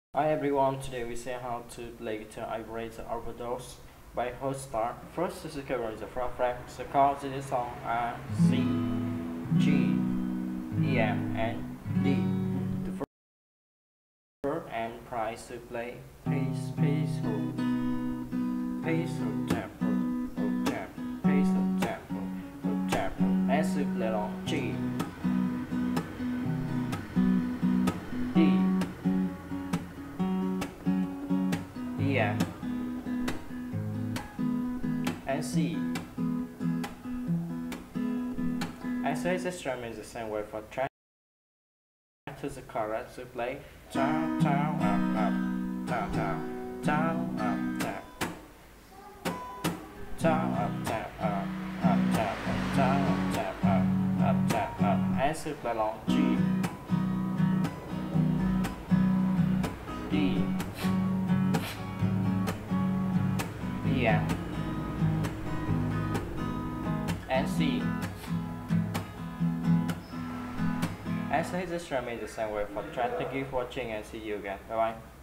Hi everyone, today we see how to play guitar vibrator overdose by HONESTAV. First is the chord is the front frame, the chords in the song are C, G, E, M, and D. The first and price to play pace, hook, tempo, hook, tempo, pace, hook, tempo, hook, tempo, and to play on G, D, E, and C. And so the strum is the same way for track to the chorus to play down, down, up, down, down, down, up, down, down, up, down, up, down, up, down, up, down, up, and to play along G, D, E, and C. And so the strum is the same way for track. Thank you for watching and see you again. Bye bye.